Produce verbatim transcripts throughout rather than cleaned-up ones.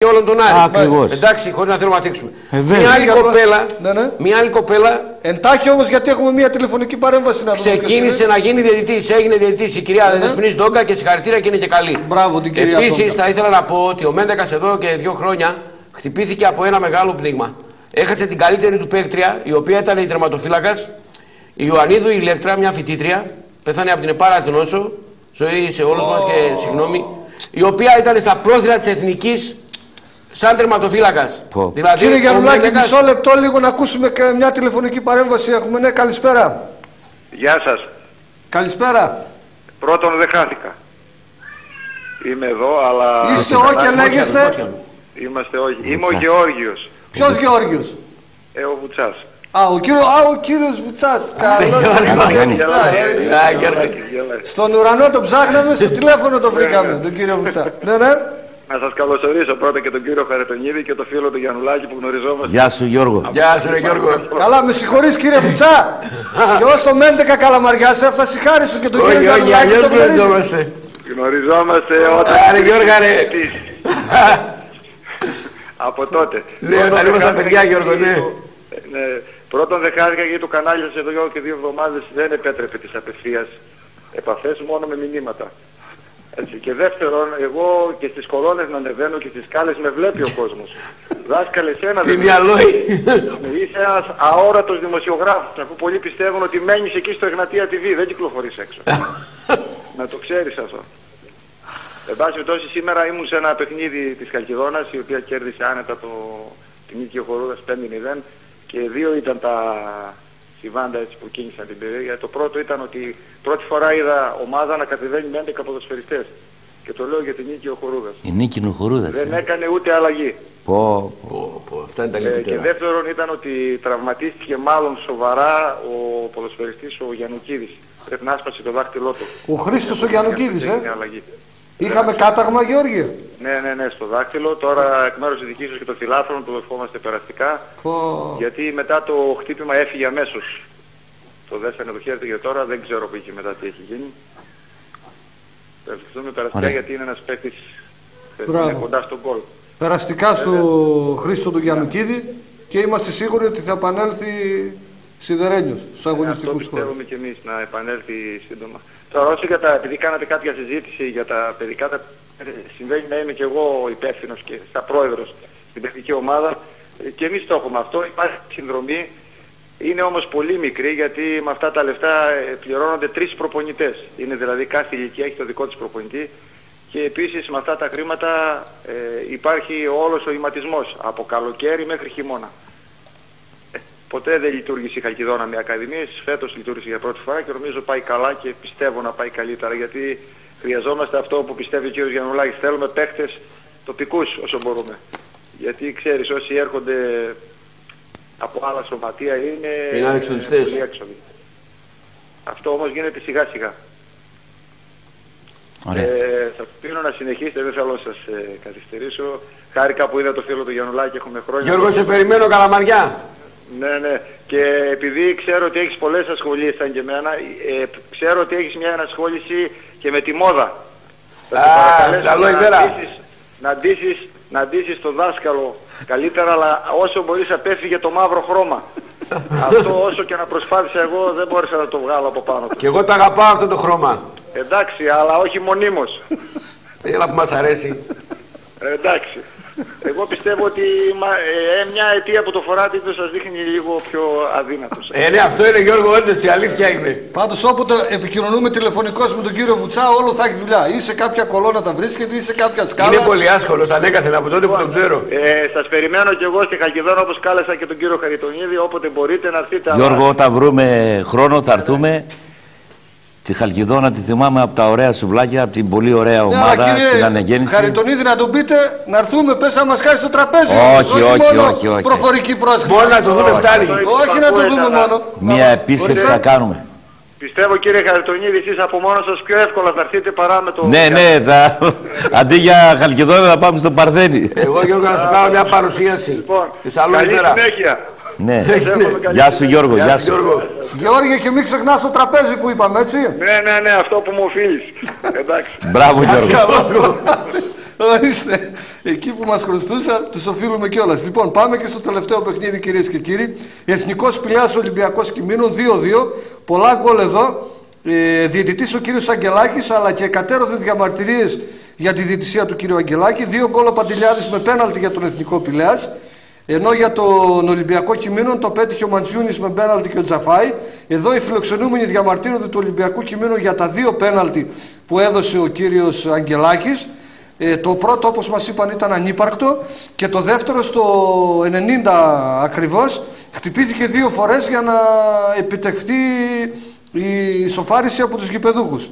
όλων των Άρη. Ακριβώς. Εντάξει, χωρίς να θέλουμε να θίξουμε. Ε, μια, άλλη κοπέλα, ναι, ναι. μια άλλη κοπέλα. Εντάχει όμως, γιατί έχουμε μια τηλεφωνική παρέμβαση να δούμε. Ξεκίνησε να γίνει διαιτητής, έγινε διαιτητής η κυρία ναι. Δεσποινής Ντόγκα και συγχαρητήρια και είναι και καλή. Μπράβο, την κυρία. Επίσης, θα ήθελα να πω ότι ο Μέντεκας εδώ και δύο χρόνια χτυπήθηκε από ένα μεγάλο πνίγμα. Έχασε την καλύτερη του παίκτρια, η οποία ήταν η τερματοφύλακας, η Ιωαννίδου η Ηλέκτρα, μια φοιτήτρια, πέθανε από την επάρατη νόσο, ζωή σε όλους oh. μας και συγγνώμη, η οποία ήταν στα πρόθυρα της Εθνικής σαν τερματοφύλακας. Oh. Δηλαδή, κύριε Γιαννουλάκη, Μέντεκας... μισό λεπτό λίγο να ακούσουμε και μια τηλεφωνική παρέμβαση. Έχουμε, ναι, καλησπέρα. Γεια σας. Καλησπέρα. Πρώτον, δεν χάθηκα. Είμαι εδώ, αλλά... Είστε όχι και λέγεστε. Είμαστε όχι. Είμαι ο Γεώργιος. Ποιος Γεώργιος? Ε, ο Βουτσάς. Α, ο, κύριο, α, ο κύριος Βουτσάς. Καλώς στον ουρανό τον ψάχναμε, στο τηλέφωνο τον βρήκαμε, τον κύριο Βουτσά. Ναι, ναι. Να σας καλωσορίσω πρώτα και τον κύριο Χαριτονίδη και τον φίλο του Γιαννουλάκη που γνωριζόμαστε. Γεια σου Γιώργο. Γεια σου ρε Γιώργο. Καλά, με συγχωρείς κύριε Βουτσά. Και ως το Μέντεκα Καλαμαριάς έφτασε η χάρη σου και τον κύριο Γιαννουλάκη τον γνωρίζεις. Γνωριζόμαστε όταν... Άρε Γιώργα ρε. Από τότε. Ναι, όταν ήμασταν παιδιά Γιώργο, ναι. Πρώτον δεν χάρηκα γιατί το κανάλι σας εδώ και δύο εβδομάδες δεν επέτρεπε τις απευθείας επαφές, μόνο με μηνύματα. Έτσι. Και δεύτερον, εγώ και στις κολόνες να ανεβαίνω και στις σκάλες με βλέπει ο κόσμος. Δάσκαλε, εσένα δεν είσαι ένας αόρατος δημοσιογράφος, αφού πολλοί πιστεύουν ότι μένεις εκεί στο Εγνατία τι βι, δεν κυκλοφορείς έξω. Να το ξέρεις αυτό. Εν πάση περιπτώσει, σήμερα ήμουν σε ένα παιχνίδι της Χαλκιδόνας, η οποία κέρδισε άνετα το... την νίκη ο Χορούδας πέντε μηδέν και δύο ήταν τα συμβάντα έτσι που κίνησαν την περιοχή. Το πρώτο ήταν ότι πρώτη φορά είδα ομάδα να κατεβαίνει με έντεκα ποδοσφαιριστές. Και το λέω για την νίκη ο Χορούδας. Η νίκη ο Χορούδας. Δεν ε. έκανε ούτε αλλαγή. Πω, πω, πω. Αυτά είναι τα ε, και δεύτερον ήταν ότι τραυματίστηκε μάλλον σοβαρά ο ποδοσφαιριστής ο Γιαννουκίδης. Πρέπει να άσπασε το δάχτυλό του. Ο Χρήστος ο Γιαννουκίδης, ε. Αλλαγή. Είχαμε κάταγμα, Γεώργιο. Ναι, ναι, ναι, στο δάκτυλο. Τώρα εκ μέρους της δικής σας και των φιλάθρων το ευχόμαστε περαστικά. Oh. Γιατί μετά το χτύπημα έφυγε αμέσως. Το δέσανε το χέρι του για τώρα, δεν ξέρω που είχε μετά τι έχει γίνει. Ευχαριστούμε περαστικά γιατί είναι ένας παίκτης που είναι κοντά στον γκολ. Περαστικά στο Χρήστο του Γιαννουκίδη και είμαστε σίγουροι ότι θα επανέλθει σιδερένιος στους αγωνιστικούς χώρους. Αυτό πιστεύουμε και εμείς να επανέλθει σύντομα. Τώρα όσο για τα, επειδή κάνατε κάποια συζήτηση για τα παιδικά, τα, συμβαίνει να είμαι και εγώ υπεύθυνος και σαν πρόεδρος στην παιδική ομάδα και εμείς το έχουμε αυτό, υπάρχει συνδρομή, είναι όμως πολύ μικρή γιατί με αυτά τα λεφτά πληρώνονται τρεις προπονητές. Είναι δηλαδή κάθε ηλικία έχει το δικό της προπονητή και επίσης με αυτά τα χρήματα ε, υπάρχει όλος ο ηματισμός από καλοκαίρι μέχρι χειμώνα. Ποτέ δεν λειτουργήσε η Χαλκιδόνα με ακαδημίες, φέτος λειτουργήσε για πρώτη φορά και νομίζω πάει καλά και πιστεύω να πάει καλύτερα γιατί χρειαζόμαστε αυτό που πιστεύει ο κ. Γιαννουλάκης. Θέλουμε παίχτες τοπικούς όσο μπορούμε. Γιατί ξέρεις όσοι έρχονται από άλλα σωματεία είναι, είναι πολύ έξοδοι. Αυτό όμως γίνεται σιγά σιγά. Ε, θα πίνω να συνεχίσετε, δεν θέλω να σας ε, καθυστερήσω. Χάρηκα που είδα το φίλο του Γιαννουλάκη, έχουμε χρόνια. Γιώργο, σε περιμένω Καλαμαριά. Ναι, ναι. Και επειδή ξέρω ότι έχεις πολλές ασχολίες σαν και εμένα, ε, ξέρω ότι έχεις μια ενασχόληση και με τη μόδα. Θα Α, καλό να ντύσεις να ντύσεις το δάσκαλο καλύτερα, αλλά όσο μπορείς απέφυγε το μαύρο χρώμα. Αυτό όσο και να προσπάθησα εγώ δεν μπόρεσα να το βγάλω από πάνω του. Και εγώ τα αγαπάω αυτό το χρώμα. Εντάξει, αλλά όχι μονίμως. Έλα που μας αρέσει. Ε, εντάξει. Εγώ πιστεύω ότι ε, μια αιτία που το φοράτε ίσως σας δείχνει λίγο πιο αδύνατος. Ε, ναι, αυτό είναι Γιώργο, όντως η αλήθεια είναι. Πάντως όποτε επικοινωνούμε τηλεφωνικώς με τον κύριο Βουτσά, όλο θα έχει δουλειά. Ή σε κάποια κολόνα τα βρίσκεται, ή σε κάποια σκάλα. Είναι πολύ άσχολος, ανέκαθεν από τότε που τον ξέρω. Ε, σας περιμένω και εγώ στη Χαλκιδόνα όπως κάλεσα και τον κύριο Χαριτονίδη, όποτε μπορείτε να έρθετε. Γιώργο, όταν βρούμε χρόνο θα έρθουμε. Τη Χαλκιδόνα τη θυμάμαι από τα ωραία σουβλάκια, από την πολύ ωραία ομάδα, ναι, την ανεγέννηση. Χαριτονίδη, να τον πείτε να έρθουμε, πες να μας χάσει το τραπέζι. Όχι, όχι, όχι, μόνο όχι, όχι. Προφορική πρόσκληση. Μπορεί να το δούμε, φτάνει. Όχι να το δούμε μόνο. Μία επίσκεψη θα κάνουμε. Πιστεύω κύριε Χαριτονίδη, εσείς από μόνο σας πιο εύκολα θα έρθετε παρά με το... Ναι, ναι, θα... αντί για Χαλκιδόνα θα πάμε στο Παρθένι. Εγώ Γιώργο να σου κάνω μια παρουσίαση. Λοιπόν, καλή συνέχεια. Ναι. Γεια σου Γιώργο, γεια σου. Γιώργο, και μην ξεχνάς το τραπέζι που είπαμε, έτσι. Ναι, ναι, ναι, αυτό που μου οφείλεις. Εντάξει. Μπράβο Γιώργο. Ορίστε, εκεί που μας χρωστούσαν, τους οφείλουμε κιόλας. Λοιπόν, πάμε και στο τελευταίο παιχνίδι, κυρίες και κύριοι. Εθνικός Πηλαιάς Ολυμπιακός Κιμήνων δύο δύο. Πολλά γκολ εδώ. Ε, διαιτητής ο κύριος Αγγελάκης, αλλά και εκατέρωθεν διαμαρτυρίες για τη διαιτησία του κύριου Αγγελάκη. Δύο γκολ ο Παντελιάδης με πέναλτι για τον Εθνικό Πηλαιάς. Ενώ για τον Ολυμπιακό Κιμήνων το πέτυχε ο Μαντζιούνης με πέναλτι και ο Τζαφάη. Εδώ οι φιλοξενούμενοι διαμαρτύρονται του Ολυμπιακού Κιμήνων για τα δύο πέναλτι που έδωσε ο κύριος Αγγελάκης. Ε, το πρώτο, όπως μας είπαν, ήταν ανύπαρκτο και το δεύτερο στο ενενήντα ακριβώς χτυπήθηκε δύο φορές για να επιτευχθεί η ισοφάριση από τους γηπεδούχους.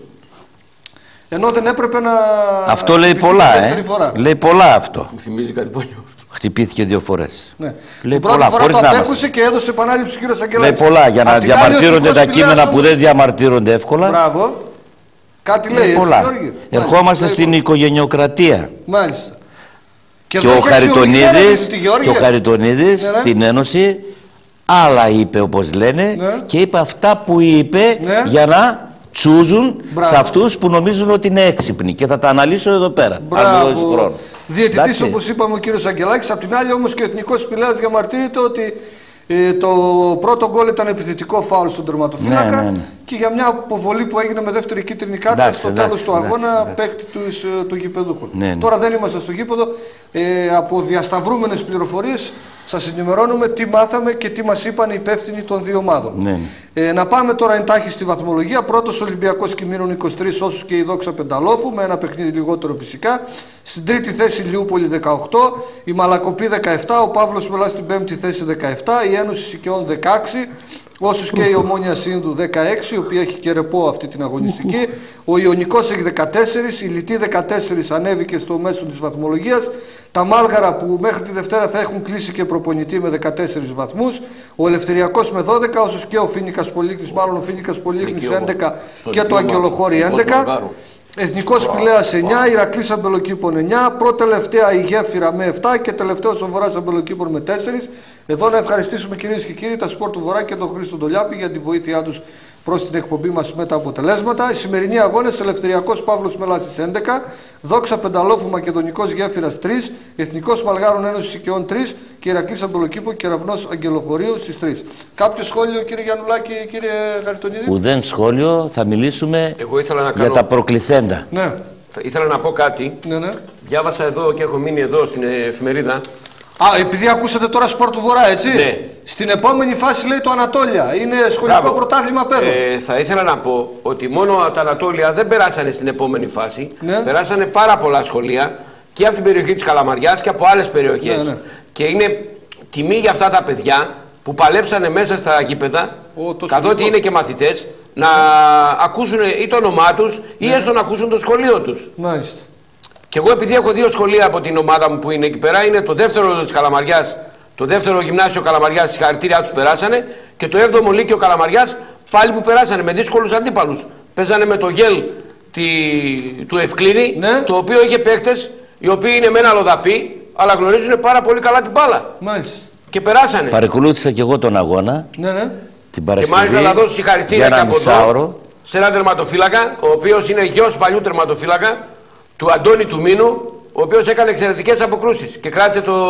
Ενώ δεν έπρεπε να... Αυτό λέει πολλά, ε. Φορά. Λέει πολλά αυτό. Μου θυμίζει κάτι πολύ αυτό. Χτυπήθηκε δύο φορές. Ναι. Λέει την πρώτη πολλά, φορά χωρίς το να απέκουσε και έδωσε επανάληψη ο κύριος Αγγελάκης. Λέει πολλά για να διαμαρτύρονται τα κείμενα που δεν διαμαρτύρονται εύκολα. Μπράβο. Κάτι λέει, έτσι, πολλά. Γιώργη. Ερχόμαστε λέει, στην οικογενειοκρατία. Μάλιστα. Και, και, ο Χαριτονίδης, και ο Χαριτονίδης ναι, ναι. στην Ένωση άλλα είπε, όπως λένε, ναι. και είπε αυτά που είπε, ναι. για να τσούζουν Μπράβο. σε αυτούς που νομίζουν ότι είναι έξυπνοι. Και θα τα αναλύσω εδώ πέρα. Μπράβο. Διαιτητής, όπως είπαμε, ο κύριος Αγγελάκης. Απ' την άλλη όμως και ο Εθνικός Πηλαιάς διαμαρτύρεται ότι ε, το πρώτο γκολ ήταν επιθετικό φάουλ στον τερματοφύλακα, ναι, ναι, ναι. και για μια αποβολή που έγινε με δεύτερη κίτρινη κάρτα εντάξει, στο εντάξει, τέλος του αγώνα εντάξει, παίκτη του, του γηπεδούχου. Ναι, ναι. Τώρα δεν είμαστε στο γήπεδο. Ε, από διασταυρούμενες πληροφορίες σας ενημερώνουμε τι μάθαμε και τι μας είπαν οι υπεύθυνοι των δύο ομάδων. Ναι. Ε, να πάμε τώρα εντάχει στη βαθμολογία. Πρώτος Ολυμπιακός Κιμήνων είκοσι τρεις, όσους και η Δόξα Πενταλόφου, με ένα παιχνίδι λιγότερο φυσικά. Στην τρίτη θέση Λιούπολη δεκαοκτώ, η Μαλακοπή δεκαεπτά, ο Παύλος Μελάς στην πέμπτη θέση δεκαεπτά, η Ένωση Σικαιών δεκαέξι, όσους και η Ομόνια Σύνδου δεκαέξι, η οποία έχει και ρεπό αυτή την αγωνιστική. Ο Ιωνικός έχει δεκατέσσερις, η Λιτή δεκατέσσερις ανέβηκε στο μέσο της βαθμολογίας. Τα Μάλγαρα που μέχρι τη Δευτέρα θα έχουν κλείσει και προπονητή με δεκατέσσερις βαθμούς. Ο Ελευθεριακός με δώδεκα, όσους και ο Φίνικας Πολύκνης, μάλλον ο Φίνικας Πολύκνης έντεκα και το Αγγελοχώρι έντεκα. Εθνικός Πηλαιάς εννιά, Ηρακλής Αμπελοκήπων εννιά, προτελευταία η Γέφυρα με επτά και τελευταίος ο Βορράς Αμπελοκήπων με τέσσερα. Εδώ να ευχαριστήσουμε, κυρίες και κύριοι, τα Σπορ του Βορρά και τον Χρήστο Ντολιάπη για τη βοήθειά τους προς την εκπομπή μας με τα αποτελέσματα. Οι σημερινοί αγώνες: Ελευθεριακός Παύλος Μελάς στις έντεκα, Δόξα Πενταλόφου Μακεδονικός Γέφυρας τρεις, Εθνικός Μαλγάρων Ένωση Σικαιών τρεις και Ηρακλής Αμπελοκήπου και Κεραυνός Αγγελοχωρίου στις τρεις. Κάποιο σχόλιο, κύριε Γιαννουλάκη, κύριε Χαριτονίδη? Ουδέν σχόλιο, θα μιλήσουμε Εγώ ήθελα να κάνω... για τα προκληθέντα. Ναι. Ήθελα να πω κάτι. Ναι, ναι. Διάβασα εδώ και έχω μείνει εδώ στην εφημερίδα. Α, επειδή ακούσατε τώρα Σπορ του Βορρά, έτσι. Ναι. Στην επόμενη φάση λέει το Ανατόλια. Είναι σχολικό Μπράβο. πρωτάθλημα παιδών. Ε, θα ήθελα να πω ότι μόνο τα Ανατόλια δεν περάσανε στην επόμενη φάση. Ναι. Περάσανε πάρα πολλά σχολεία και από την περιοχή της Καλαμαριάς και από άλλες περιοχές. Ναι, ναι. Και είναι τιμή για αυτά τα παιδιά που παλέψανε μέσα στα γήπεδα, καθότι είναι και μαθητές, να ακούσουν ή το όνομά τους ή ναι. έστω να ακούσουν το σχολείο τους. Μάλιστα. Και εγώ, επειδή έχω δύο σχολεία από την ομάδα μου που είναι εκεί πέρα, είναι το δεύτερο της Καλαμαριάς, το δεύτερο γυμνάσιο Καλαμαριάς, συγχαρητήριά τους περάσανε, και το έβδομο Λύκειο Καλαμαριάς, πάλι που περάσανε με δύσκολους αντίπαλους. Παίζανε με το Γέλ τη, του Ευκλήδη, ναι. το οποίο είχε παίκτες οι οποίοι είναι μεν αλλοδαποί, αλλά γνωρίζουν πάρα πολύ καλά την μπάλα. Μάλιστα. Και περάσανε. Παρακολούθησα και εγώ τον αγώνα. Ναι, ναι. Την Παρασκευή. Και μάλιστα να δώσω συγχαρητήρια και από εδώ σε έναν τερματοφύλακα, ο οποίος είναι γιος παλιού τερματοφύλακα, του Αντώνη του Μήνου, ο οποίος έκανε εξαιρετικές αποκρούσεις και κράτησε το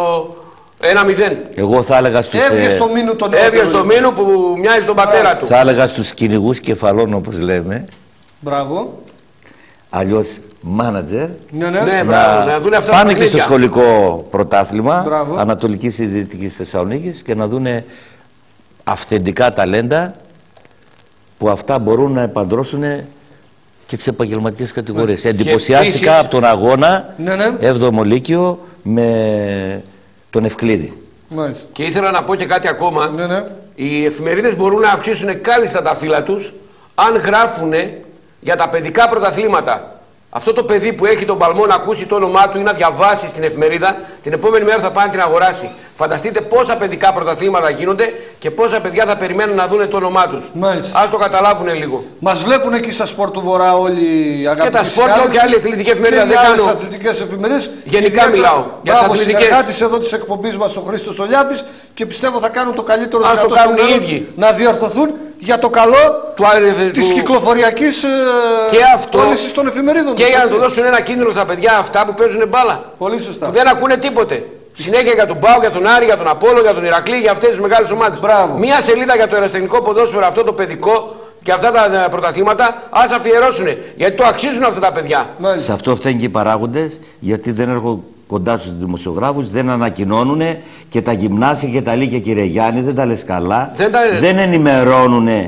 ένα μηδέν. Εγώ θα έλεγα στους... Έβγε στο Μήνου τον Έβγε στο Μήνου που μοιάζει τον πατέρα του. Θα έλεγα στους κυνηγούς κεφαλών, όπως λέμε. Μπράβο. Αλλιώς μάνατζερ. Ναι, ναι. ναι μπράβο, να, να δουν αυτά πάνε και στο σχολικό πρωτάθλημα μπράβο. Ανατολικής ή Δυτικής Θεσσαλονίκης και να δούνε αυθεντικά ταλέντα που αυτά μπορούν να επαντρώσουν και τις επαγγελματικές κατηγορίες. Εντυπωσιάστηκα από τον αγώνα ναι, ναι. έβδομο Λύκειο με τον Ευκλήδη. Μάλιστα. Και ήθελα να πω και κάτι ακόμα. Ναι, ναι. Οι εφημερίδες μπορούν να αυξήσουν κάλλιστα τα φύλλα τους αν γράφουν για τα παιδικά πρωταθλήματα. Αυτό το παιδί που έχει τον παλμό να ακούσει το όνομά του ή να διαβάσει στην εφημερίδα, την επόμενη μέρα θα πάει να την αγοράσει. Φανταστείτε πόσα παιδικά πρωταθλήματα γίνονται και πόσα παιδιά θα περιμένουν να δουν το όνομά τους. Ας το καταλάβουν λίγο. Μας βλέπουν εκεί στα Σπορ του Βορρά όλοι οι αγαπητοί. Και τα Σπορ και άλλη αθλητική εφημερίδα. Και άλλες αθλητικές εφημερίδες. Γενικά ιδιαίτερα, μιλάω. Για μπράβο, συνεργάτης εδώ της εκπομπής μας ο Χρήστος Ολιάπης και πιστεύω θα κάνουν το καλύτερο δυνατό στο μέλλον να διορθωθούν για το καλό του, της του... κυκλοφοριακής πώλησης των εφημερίδων. Και για να του δώσουν ένα κίνδυνο στα παιδιά αυτά που παίζουν μπάλα. Πολύ σωστά. Που δεν ακούνε τίποτε. Συνέχεια για τον Πάο, για τον Άρη, για τον Απόλλω, για τον Ηρακλή, για αυτές τις μεγάλες ομάδες. Μία σελίδα για το ερασιτεχνικό ποδόσφαιρο, αυτό το παιδικό και αυτά τα πρωταθλήματα, ας αφιερώσουν. Γιατί το αξίζουν αυτά τα παιδιά. Μάλιστα. Σε αυτό φταίνουν και οι παράγοντες, γιατί δεν έρχονται κοντά στους δημοσιογράφους, δεν ανακοινώνουν και τα γυμνάσια και τα λύκεια, κύριε Γιάννη, δεν τα λες καλά. Δεν, τα... δεν ενημερώνουν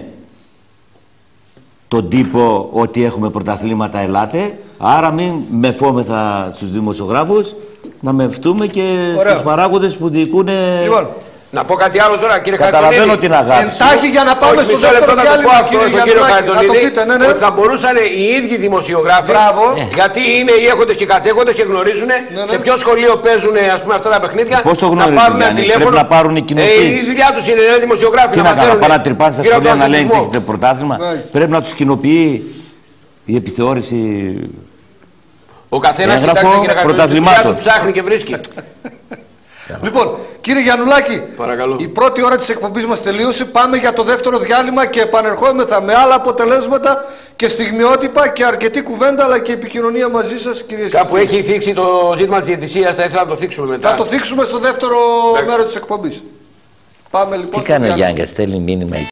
τον τύπο ότι έχουμε πρωταθλήματα, ελάτε. Άρα μην μεφόμεθα στους δημοσιογράφους, να μεφτούμε και στους παράγοντες που διοικούν. Λοιπόν. Να πω κάτι άλλο τώρα, κύριε Χαριτονίδη. Καταλαβαίνω την αγάπη. Εντάχει για να πάμε στο δεύτερο διάλειμμα, κύριε Χαριτονίδη. Ότι θα μπορούσαν οι ίδιοι δημοσιογράφοι, γιατί είναι οι έχοντες και κατέχοντες και γνωρίζουν σε ποιο σχολείο παίζουν αυτά τα παιχνίδια. Πώς το γνωρίζουν, πρέπει να πάρουν οι κοινοποιήσεις. Η δουλειά τους είναι δημοσιογράφοι. Τι να κάνουν, πάνε να τρυπάνε στα σχολεία να λένε ότι έχετε πρωτάθλημα. Πρέπει να τους κοινοποιεί η επιθεώρηση. Ο καθένας κοιτάξει, κύριε Χαριτονίδη, ψάχνει και βρίσκει. Λοιπόν, κύριε Γιαννουλάκη, παρακαλώ. Η πρώτη ώρα της εκπομπής μας τελείωσε. Πάμε για το δεύτερο διάλειμμα και επανερχόμεθα με άλλα αποτελέσματα και στιγμιότυπα και αρκετή κουβέντα, αλλά και επικοινωνία μαζί σας, κυρίες και κύριοι. Κάπου έχει θίξει το ζήτημα της διαιτησίας, θα ήθελα να το θίξουμε μετά. Θα το θίξουμε στο δεύτερο μέρο της εκπομπής. Πάμε λοιπόν. Τι κάνει ο Γιάνγκας, στέλνει μήνυμα εκεί.